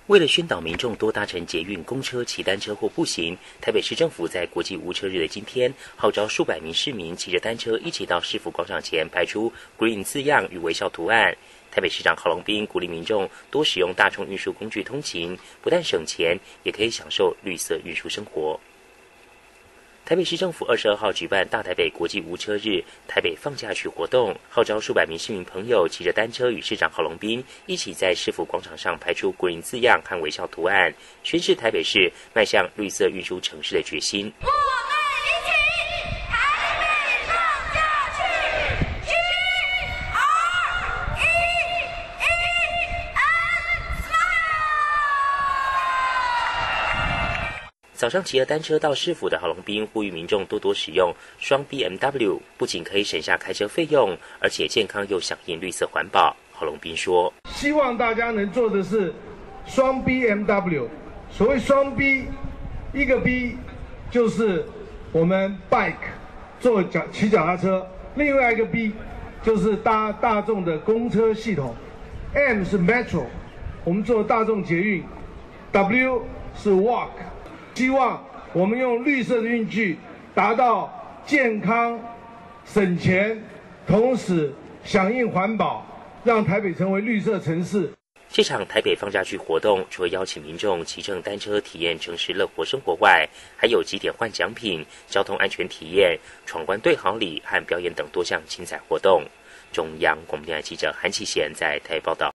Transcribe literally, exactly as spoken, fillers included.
为了宣导民众多搭乘捷运、公车、骑单车或步行，台北市政府在国际无车日的今天，号召数百名市民骑着单车一起到市府广场前排出 Green 字样与微笑图案。台北市长郝龙斌鼓励民众多使用大众运输工具通勤，不但省钱，也可以享受绿色运输生活。台北市政府二十二号举办大台北国际无车日台北放假去活动，号召数百名市民朋友骑着单车与市长郝龙斌一起在市府广场上排出 Green 字样和微笑图案，宣示台北市迈向绿色运输城市的决心。我们一起台北放假去，一、二、一、一、and smile。早上骑了单车到市府的郝龙斌呼吁民众多多使用双 B M W， 不仅可以省下开车费用，而且健康又响应绿色环保。郝龙斌说：“ 希望大家能做的是双 B M W。所谓双 B， 一个 B 就是我们 bike 坐脚骑脚踏车，另外一个 B 就是搭大众的公车系统。M 是 Metro， 我们坐大众捷运。W 是 Walk。”希望我们用绿色的运具达到健康、省钱，同时响应环保，让台北成为绿色城市。 这场台北放假去活动，除了邀请民众骑乘单车体验城市乐活生活外，还有几点换奖品、交通安全体验、闯关对好礼和表演等多项精彩活动。中央广播电台记者韩启贤在台北报道。